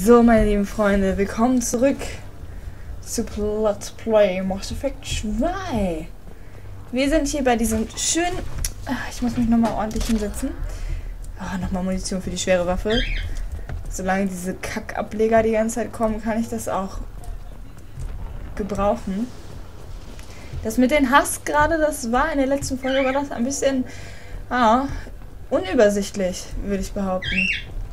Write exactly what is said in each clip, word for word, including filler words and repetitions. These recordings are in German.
So, meine lieben Freunde, willkommen zurück zu Let's Play Mass Effect zwei. Wir sind hier bei diesem schönen... Ich muss mich nochmal ordentlich hinsetzen. Oh, nochmal Munition für die schwere Waffe. Solange diese Kackableger die ganze Zeit kommen, kann ich das auch gebrauchen. Das mit den Hass gerade, das war in der letzten Folge, war das ein bisschen ah, unübersichtlich, würde ich behaupten.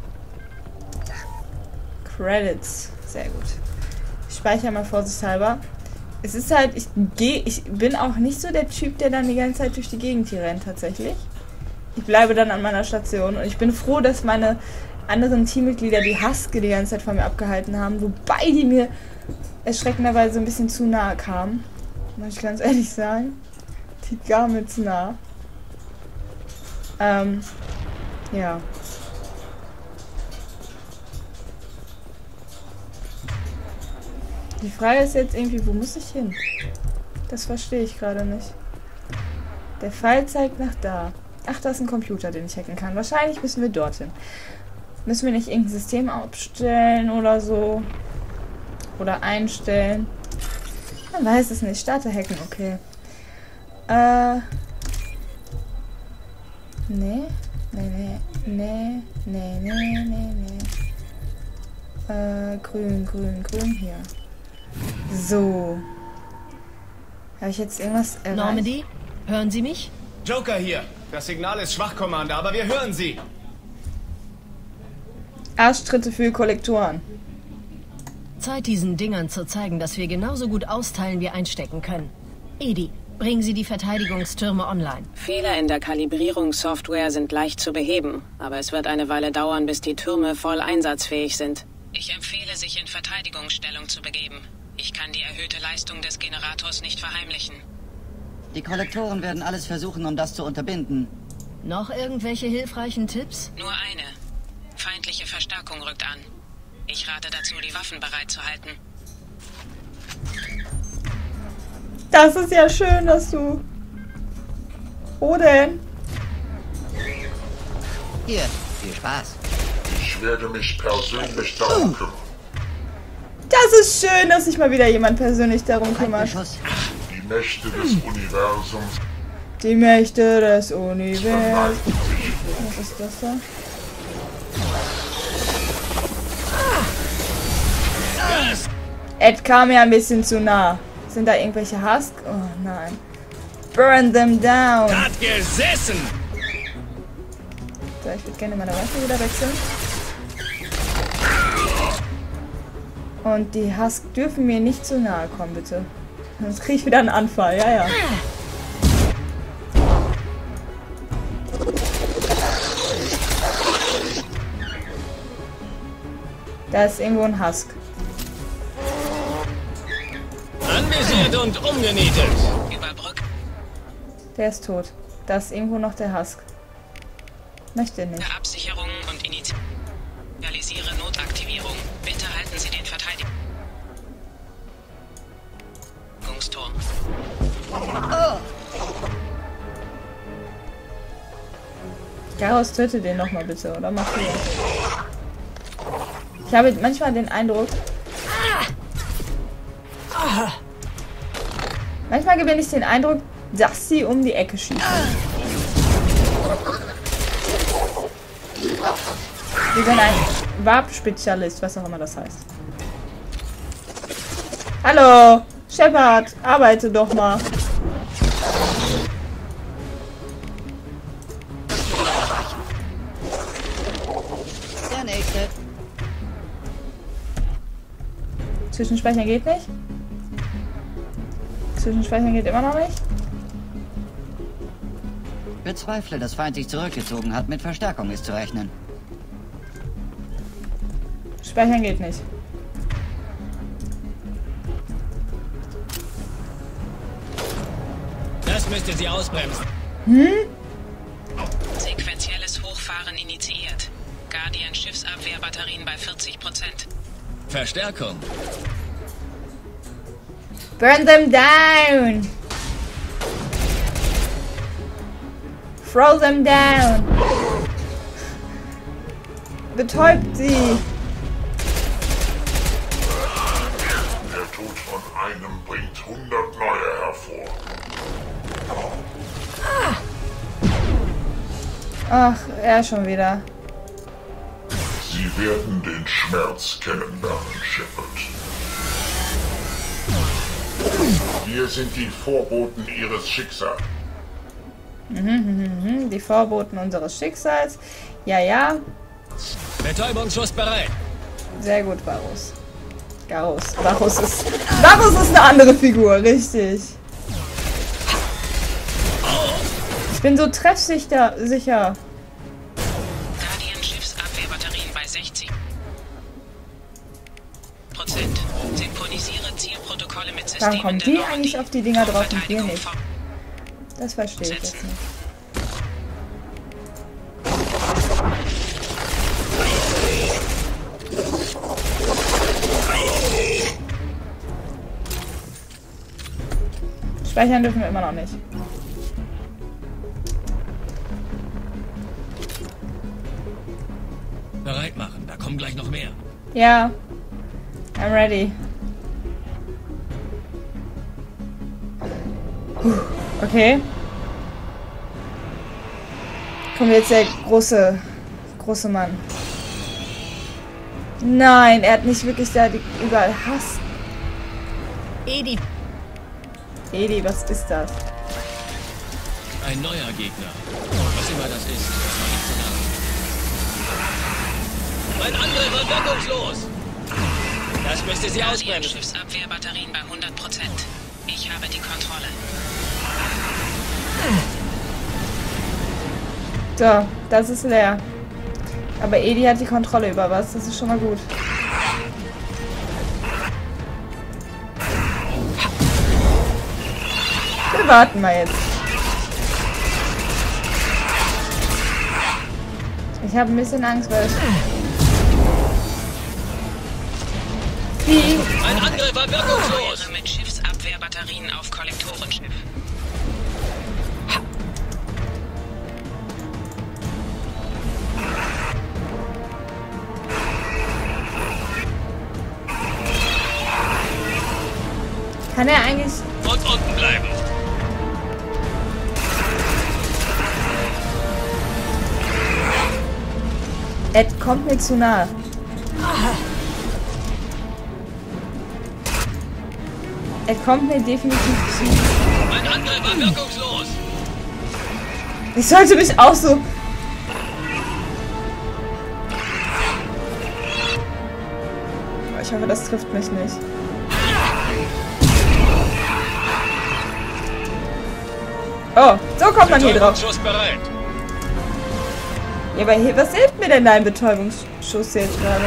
Credits. Sehr gut. Ich speichere mal vorsichtshalber. Es ist halt, ich gehe, ich bin auch nicht so der Typ, der dann die ganze Zeit durch die Gegend hier rennt, tatsächlich. Ich bleibe dann an meiner Station und ich bin froh, dass meine anderen Teammitglieder die Haske die ganze Zeit von mir abgehalten haben, wobei die mir erschreckenderweise ein bisschen zu nahe kamen. Muss ich ganz ehrlich sagen. Die gar mir zu nah. Ähm, ja. Die Frage ist jetzt irgendwie, wo muss ich hin? Das verstehe ich gerade nicht. Der Pfeil zeigt nach da. Ach, da ist ein Computer, den ich hacken kann. Wahrscheinlich müssen wir dorthin. Müssen wir nicht irgendein System abstellen oder so? Oder einstellen? Man weiß es nicht. Starte hacken, okay. Äh. Nee. Nee, nee. Nee, nee, nee, nee, nee. Äh, grün, grün, grün hier. So. Habe ich jetzt irgendwas erreicht? Normandy, hören Sie mich? Joker hier. Das Signal ist schwach, Commander, aber wir hören Sie. Arschtritte für Kollektoren. Zeit, diesen Dingern zu zeigen, dass wir genauso gut austeilen wie einstecken können. Edi, bringen Sie die Verteidigungstürme online. Fehler in der Kalibrierungssoftware sind leicht zu beheben, aber es wird eine Weile dauern, bis die Türme voll einsatzfähig sind. Ich empfehle, sich in Verteidigungsstellung zu begeben. Ich kann die erhöhte Leistung des Generators nicht verheimlichen. Die Kollektoren werden alles versuchen, um das zu unterbinden. Noch irgendwelche hilfreichen Tipps? Nur eine. Feindliche Verstärkung rückt an. Ich rate dazu, die Waffen bereit zu halten. Das ist ja schön, dass du... Wo denn? Hier, viel Spaß. Ich werde mich persönlich darum kümmern. Das ist schön, dass sich mal wieder jemand persönlich darum kümmert. Die Mächte des Universums. Die Mächte des Universums. Was ist das da? Ed kam mir ein bisschen zu nah. Sind da irgendwelche Husk? Oh nein. Burn them down. Hat gesessen! So, ich würde gerne meine Waffe wieder wechseln. Und die Husk dürfen mir nicht zu nahe kommen, bitte. Sonst kriege ich wieder einen Anfall. Ja, ja. Da ist irgendwo ein Husk. Anvisiert und umgenietet. Überbrück. Der ist tot. Da ist irgendwo noch der Husk. Möchte nicht. Absicherung und initialisiere Notaktivierung. Bitte halten Sie den Verteidigungsturm. Garrus, töte den nochmal bitte, oder mach du das? Ich habe manchmal den Eindruck... Manchmal gewinne ich den Eindruck, dass sie um die Ecke schießen. Wir sind ein Warp-Spezialist, was auch immer das heißt. Hallo, Shepard, arbeite doch mal. Der nächste. Zwischenspeichern geht nicht. Zwischenspeichern geht immer noch nicht. Bezweifle, dass Feind sich zurückgezogen hat. Mit Verstärkung ist zu rechnen. Speichern geht nicht. Das müsste sie ausbremsen. Hm? Sequenzielles Hochfahren initiiert. Guardian Schiffsabwehrbatterien bei vierzig Prozent. Verstärkung. Burn them down! Throw them down! Betäubt sie! Ach, er schon wieder. Sie werden den Schmerz kennenlernen, Shepard. Wir sind die Vorboten Ihres Schicksals. Mhm, die Vorboten unseres Schicksals. Ja, ja. Betäubungsschuss bereit. Sehr gut, Varus. Garus. Varus ist... Varus ist eine andere Figur, richtig. Ich bin so treffsicher. Sicher. Guardian-Schiffsabwehrbatterien bei sechzig Prozent. Synchronisiere Zielprotokolle mit Systemen. Warum kommen der die Normandie. eigentlich auf die Dinger drauf und wir Verteidigung nicht? vor- Das verstehe ich jetzt nicht. Speichern dürfen wir immer noch nicht. Bereit machen, da kommen gleich noch mehr. Ja. I'm ready. Puh, okay. Kommt jetzt der große, große Mann. Nein, er hat nicht wirklich da die, überall Hass. Edi, Edi, was ist das? Ein neuer Gegner. Was immer das ist, das war nicht zu nah. Mein Angriff war wirkungslos. Das müsste sie ausbremsen. Guardian-Schiffsabwehrbatterien bei hundert Prozent. Ich habe die Kontrolle. So, das ist leer. Aber Edi hat die Kontrolle über was, das ist schon mal gut. Wir warten mal jetzt. Ich habe ein bisschen Angst, weil ich... Wie? Mein Angriff war wirkungslos. Feuere mit Schiffsabwehrbatterien auf Kollektorenschiff. Kann er eigentlich... Und unten bleiben. Ed kommt mir zu nahe. Ed kommt mir definitiv zu. Mein Angriff war wirkungslos. Ich sollte mich auch so... Ich hoffe, das trifft mich nicht. Oh, so kommt man hier drauf. Betäubungsschuss bereit. Ja, aber hier, was hilft mir denn dein Betäubungsschuss jetzt gerade?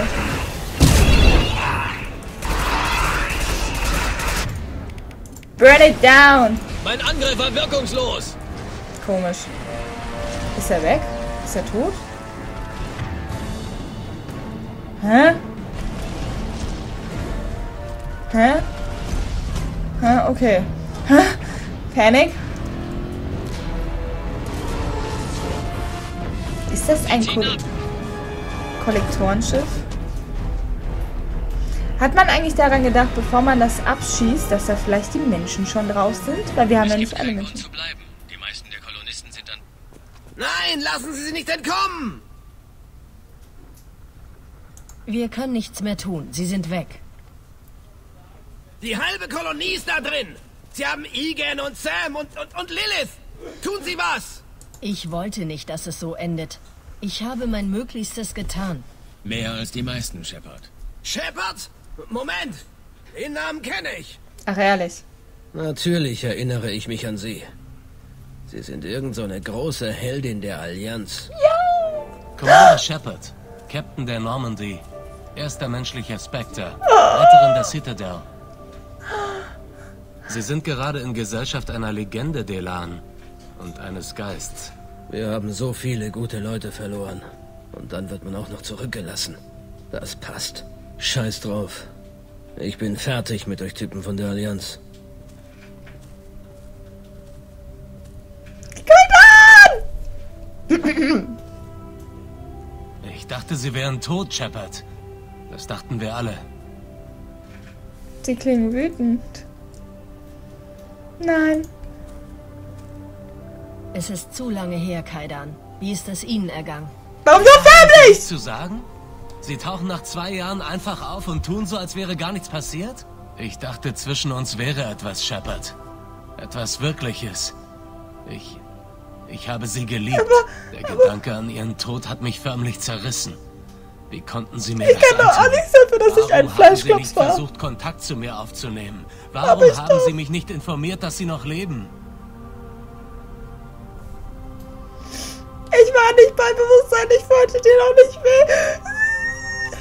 Burn it down! Mein Angriff war wirkungslos. Komisch. Ist er weg? Ist er tot? Hä? Hä? Hä? Okay. Hä? Panic? Ist das ein Ko Kollektorenschiff? Hat man eigentlich daran gedacht, bevor man das abschießt, dass da vielleicht die Menschen schon drauf sind? Weil wir haben ja nicht alle Menschen. Zu bleiben. Die meisten der Kolonisten sind dann... Nein, lassen Sie sie nicht entkommen! wir können nichts mehr tun. Sie sind weg. Die halbe Kolonie ist da drin! Sie haben Igen und Sam und, und, und Lilith! Tun Sie was! Ich wollte nicht, dass es so endet. Ich habe mein Möglichstes getan. Mehr als die meisten, Shepard. Shepard? Moment! Den Namen kenne ich! Ach, ehrlich. Natürlich erinnere ich mich an Sie. Sie sind irgend so eine große Heldin der Allianz. Commander Shepard, Captain der Normandie, erster menschlicher Spectre, Leiterin der Citadel. Sie sind gerade in Gesellschaft einer Legende, Delan, und eines Geists. Wir haben so viele gute Leute verloren. Und dann wird man auch noch zurückgelassen. Das passt. Scheiß drauf. Ich bin fertig mit euch Typen von der Allianz. Ich dachte, Sie wären tot, Shepard. Das dachten wir alle. Sie klingen wütend. Nein. Es ist zu lange her, Kaidan. Wie ist es Ihnen ergangen? Warum so förmlich? Nichts zu sagen? Sie tauchen nach zwei Jahren einfach auf und tun so, als wäre gar nichts passiert? Ich dachte, zwischen uns wäre etwas, Shepard. Etwas Wirkliches. Ich... Ich habe sie geliebt. Aber, Der aber, Gedanke an ihren Tod hat mich förmlich zerrissen. Wie konnten sie mir ich das antun? Ich kann doch auch nichts dafür, dass Warum ich ein Fleischklops war. Haben sie nicht versucht, Kontakt zu mir aufzunehmen? Warum haben doch. sie mich nicht informiert, dass sie noch leben? Ich war nicht bei Bewusstsein, ich wollte den auch nicht mehr.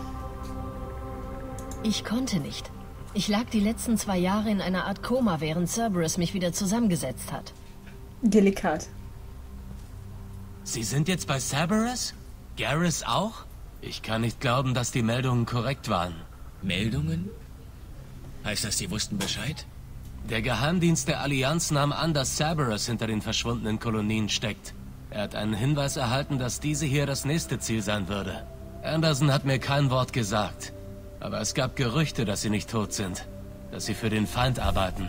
Ich konnte nicht. Ich lag die letzten zwei Jahre in einer Art Koma, während Cerberus mich wieder zusammengesetzt hat. Delikat. Sie sind jetzt bei Cerberus? Garrus auch? Ich kann nicht glauben, dass die Meldungen korrekt waren. Meldungen? Heißt das, Sie wussten Bescheid? Der Geheimdienst der Allianz nahm an, dass Cerberus hinter den verschwundenen Kolonien steckt. Er hat einen Hinweis erhalten, dass diese hier das nächste Ziel sein würde. Anderson hat mir kein Wort gesagt. Aber es gab Gerüchte, dass sie nicht tot sind. Dass sie für den Feind arbeiten.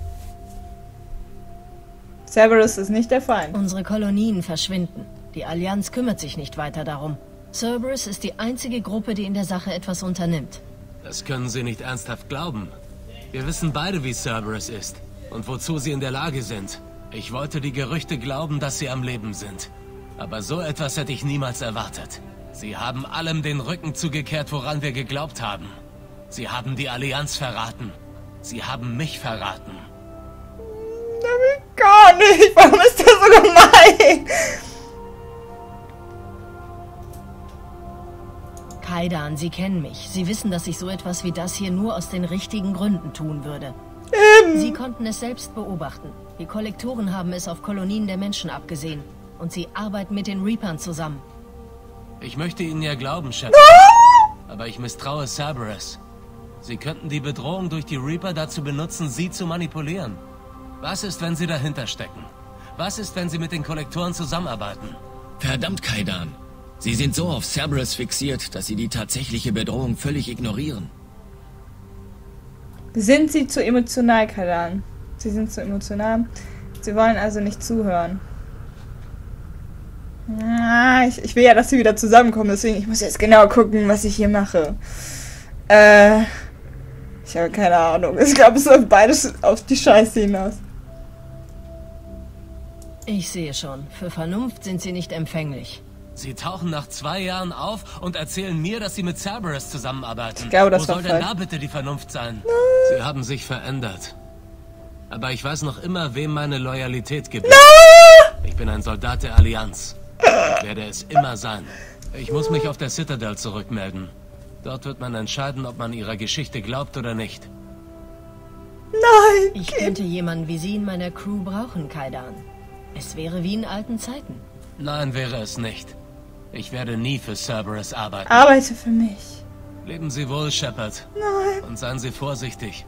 Cerberus ist nicht der Feind. Unsere Kolonien verschwinden. Die Allianz kümmert sich nicht weiter darum. Cerberus ist die einzige Gruppe, die in der Sache etwas unternimmt. Das können Sie nicht ernsthaft glauben. Wir wissen beide, wie Cerberus ist und wozu sie in der Lage sind. Ich wollte die Gerüchte glauben, dass sie am Leben sind. Aber so etwas hätte ich niemals erwartet. Sie haben allem den Rücken zugekehrt, woran wir geglaubt haben. Sie haben die Allianz verraten. Sie haben mich verraten. Gar nicht. Warum ist das so gemein? Kaidan, Sie kennen mich. Sie wissen, dass ich so etwas wie das hier nur aus den richtigen Gründen tun würde. Ähm. Sie konnten es selbst beobachten. Die Kollektoren haben es auf Kolonien der Menschen abgesehen. Und sie arbeiten mit den Reapern zusammen. Ich möchte Ihnen ja glauben, Shepard. Aber ich misstraue Cerberus. Sie könnten die Bedrohung durch die Reaper dazu benutzen, Sie zu manipulieren. Was ist, wenn Sie dahinter stecken? Was ist, wenn Sie mit den Kollektoren zusammenarbeiten? Verdammt, Kaidan. Sie sind so auf Cerberus fixiert, dass Sie die tatsächliche Bedrohung völlig ignorieren. Sind Sie zu emotional, Kaidan? Sie sind zu emotional. Sie wollen also nicht zuhören. Ah, ich, ich will ja, dass Sie wieder zusammenkommen, deswegen ich muss jetzt genau gucken, was ich hier mache. Äh, ich habe keine Ahnung. Ich glaube, es läuft beides auf die Scheiße hinaus. Ich sehe schon. Für Vernunft sind Sie nicht empfänglich. Sie tauchen nach zwei Jahren auf und erzählen mir, dass Sie mit Cerberus zusammenarbeiten. Ich glaube, das Wo war soll denn da bitte die Vernunft sein? Nein. Sie haben sich verändert. Aber ich weiß noch immer, wem meine Loyalität gebührt. Nein. Ich bin ein Soldat der Allianz. Ich werde es immer sein. Ich muss mich auf der Citadel zurückmelden. Dort wird man entscheiden, ob man ihrer Geschichte glaubt oder nicht. Nein! Ich könnte jemanden wie Sie in meiner Crew brauchen, Kaidan. Es wäre wie in alten Zeiten. Nein, wäre es nicht. Ich werde nie für Cerberus arbeiten. Arbeite für mich. Leben Sie wohl, Shepard. Nein. Und seien Sie vorsichtig.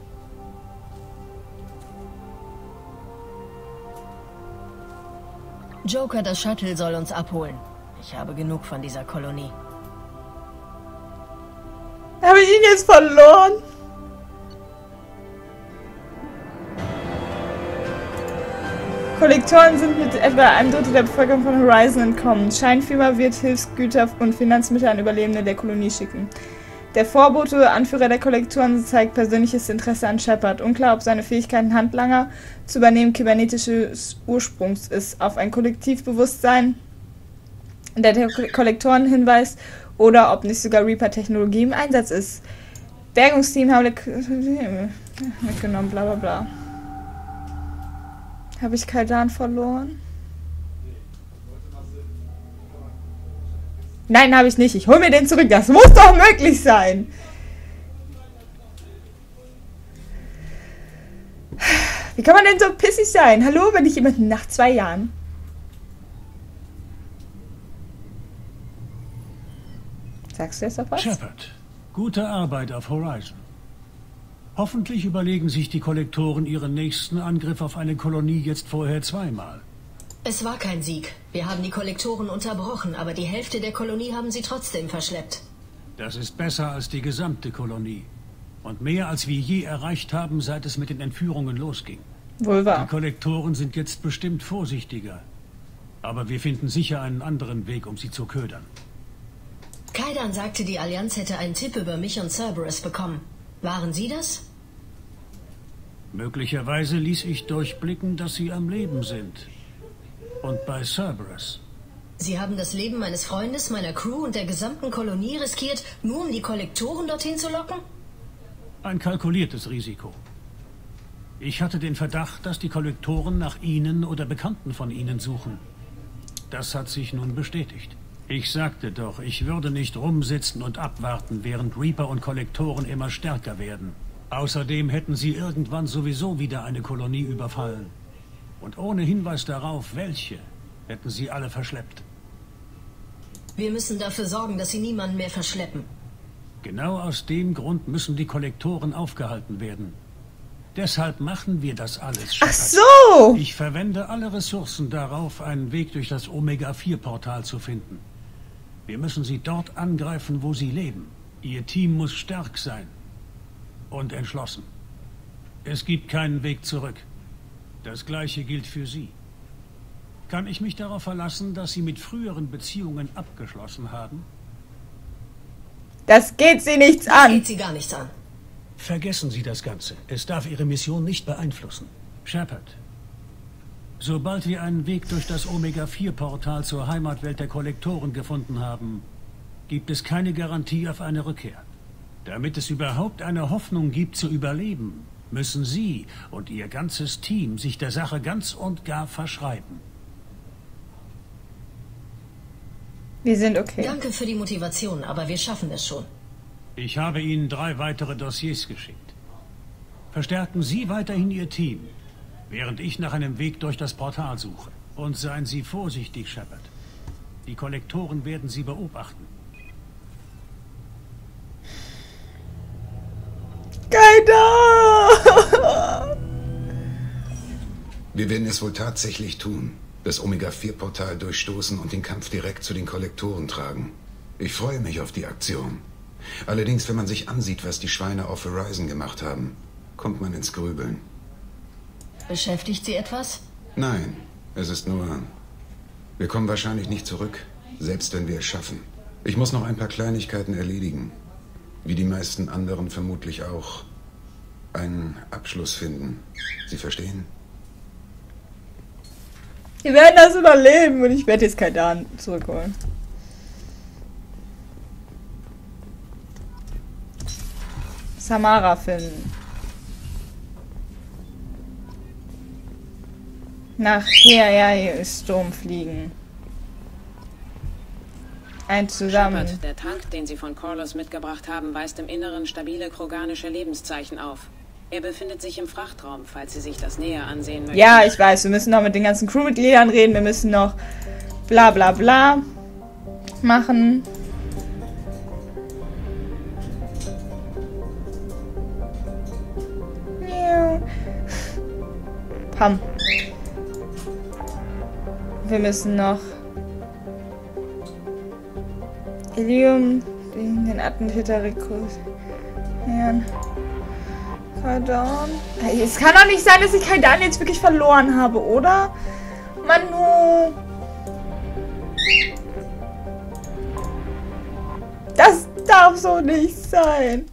Joker, das Shuttle soll uns abholen. Ich habe genug von dieser Kolonie. Habe ich ihn jetzt verloren? Kollektoren sind mit etwa einem Drittel der Bevölkerung von Horizon entkommen. Scheinfirma wird Hilfsgüter und Finanzmittel an Überlebende der Kolonie schicken. Der Vorbote, Anführer der Kollektoren, zeigt persönliches Interesse an Shepard. Unklar, ob seine Fähigkeiten Handlanger zu übernehmen kybernetisches Ursprungs ist, auf ein Kollektivbewusstsein der, der Kollektoren hinweist oder ob nicht sogar Reaper-Technologie im Einsatz ist. Bergungsteam haben mitgenommen, bla bla bla. Habe ich Kaidan verloren? Nein, habe ich nicht. Ich hole mir den zurück. Das muss doch möglich sein. Wie kann man denn so pissig sein? Hallo, wenn ich jemanden nach zwei Jahren... Sagst du jetzt noch was? Shepard, gute Arbeit auf Horizon. Hoffentlich überlegen sich die Kollektoren ihren nächsten Angriff auf eine Kolonie jetzt vorher zweimal. Es war kein Sieg. Wir haben die Kollektoren unterbrochen, aber die Hälfte der Kolonie haben sie trotzdem verschleppt. Das ist besser als die gesamte Kolonie. Und mehr als wir je erreicht haben, seit es mit den Entführungen losging. Wohl wahr. Die Kollektoren sind jetzt bestimmt vorsichtiger. Aber wir finden sicher einen anderen Weg, um sie zu ködern. Kaidan sagte, die Allianz hätte einen Tipp über mich und Cerberus bekommen. Waren Sie das? Möglicherweise ließ ich durchblicken, dass sie am Leben sind. Und bei Cerberus. Sie haben das Leben meines Freundes, meiner Crew und der gesamten Kolonie riskiert, nur um die Kollektoren dorthin zu locken? Ein kalkuliertes Risiko. Ich hatte den Verdacht, dass die Kollektoren nach Ihnen oder Bekannten von Ihnen suchen. Das hat sich nun bestätigt. Ich sagte doch, ich würde nicht rumsitzen und abwarten, während Reaper und Kollektoren immer stärker werden. Außerdem hätten sie irgendwann sowieso wieder eine Kolonie überfallen. Und ohne Hinweis darauf, welche, hätten sie alle verschleppt. Wir müssen dafür sorgen, dass sie niemanden mehr verschleppen. Genau aus dem Grund müssen die Kollektoren aufgehalten werden. Deshalb machen wir das alles, Shepard. Ach so! Ich verwende alle Ressourcen darauf, einen Weg durch das Omega vier Portal zu finden. Wir müssen sie dort angreifen, wo sie leben. Ihr Team muss stark sein. Und entschlossen. Es gibt keinen Weg zurück. Das Gleiche gilt für Sie. Kann ich mich darauf verlassen, dass Sie mit früheren Beziehungen abgeschlossen haben? Das geht Sie nichts Das an. geht Sie gar nichts an. Vergessen Sie das Ganze. Es darf Ihre Mission nicht beeinflussen. Shepard, sobald wir einen Weg durch das Omega vier Portal zur Heimatwelt der Kollektoren gefunden haben, gibt es keine Garantie auf eine Rückkehr. Damit es überhaupt eine Hoffnung gibt zu überleben, müssen Sie und Ihr ganzes Team sich der Sache ganz und gar verschreiben. Wir sind okay. Danke für die Motivation, aber wir schaffen es schon. Ich habe Ihnen drei weitere Dossiers geschickt. Verstärken Sie weiterhin Ihr Team, während ich nach einem Weg durch das Portal suche. Und seien Sie vorsichtig, Shepard. Die Kollektoren werden Sie beobachten. Kaidan! Wir werden es wohl tatsächlich tun. Das Omega vier Portal durchstoßen und den Kampf direkt zu den Kollektoren tragen. Ich freue mich auf die Aktion. Allerdings, wenn man sich ansieht, was die Schweine auf Horizon gemacht haben, kommt man ins Grübeln. Beschäftigt Sie etwas? Nein, es ist nur... Wir kommen wahrscheinlich nicht zurück, selbst wenn wir es schaffen. Ich muss noch ein paar Kleinigkeiten erledigen. Wie die meisten anderen vermutlich auch. Einen Abschluss finden. Sie verstehen? Wir werden das überleben und ich werde jetzt Kaidan zurückholen. Samara finden. Nachher, ja, hier ist Sturm fliegen. Ein zusammen. Shepard, der Tank, den Sie von Corlus mitgebracht haben, weist im Inneren stabile kroganische Lebenszeichen auf. Er befindet sich im Frachtraum, falls Sie sich das näher ansehen möchten. Ja, ich weiß, wir müssen noch mit den ganzen Crewmitgliedern reden, wir müssen noch bla bla bla machen. Pam. Wir müssen noch Ilium, den, den Attentäter rekrutieren. Kaidan. Es kann doch nicht sein, dass ich Kaidan jetzt wirklich verloren habe, oder? Manu. Das darf so nicht sein.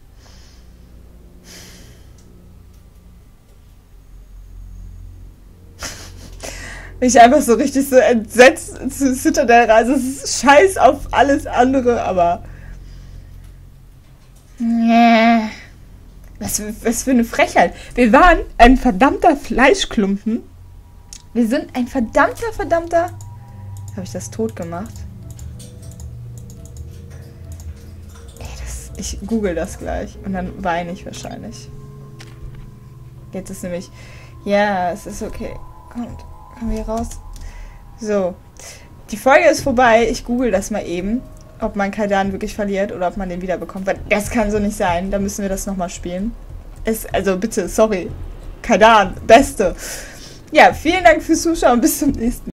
Ich einfach so richtig so entsetzt zu Citadel reise. Es ist scheiß auf alles andere, aber... Was, was für eine Frechheit. Wir waren ein verdammter Fleischklumpen. Wir sind ein verdammter, verdammter... Habe ich das tot gemacht? Ey, das, ich google das gleich. Und dann weine ich wahrscheinlich. Jetzt ist nämlich... Ja, es ist okay. Kommt. Kommen wir raus. So. Die Folge ist vorbei. Ich google das mal eben, ob man Kaidan wirklich verliert oder ob man den wiederbekommt. Weil das kann so nicht sein. Da müssen wir das nochmal spielen. Es, also bitte, sorry. Kaidan, Beste. Ja, vielen Dank fürs Zuschauen. Bis zum nächsten Mal.